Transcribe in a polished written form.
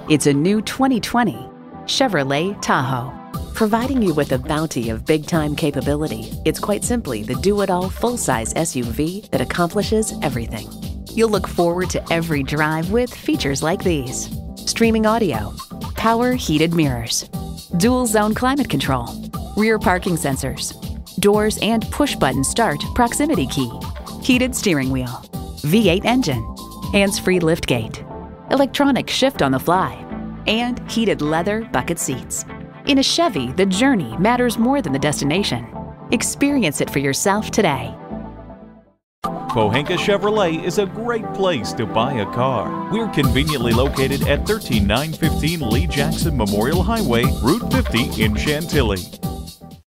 It's a new 2020 Chevrolet Tahoe. Providing you with a bounty of big-time capability, it's quite simply the do-it-all full-size SUV that accomplishes everything. You'll look forward to every drive with features like these: streaming audio, power heated mirrors, dual-zone climate control, rear parking sensors, doors and push-button start proximity key, heated steering wheel, V8 engine, hands-free liftgate, electronic shift on the fly, and heated leather bucket seats. In a Chevy, the journey matters more than the destination. Experience it for yourself today. Pohanka Chevrolet is a great place to buy a car. We're conveniently located at 13915 Lee Jackson Memorial Highway, Route 50 in Chantilly.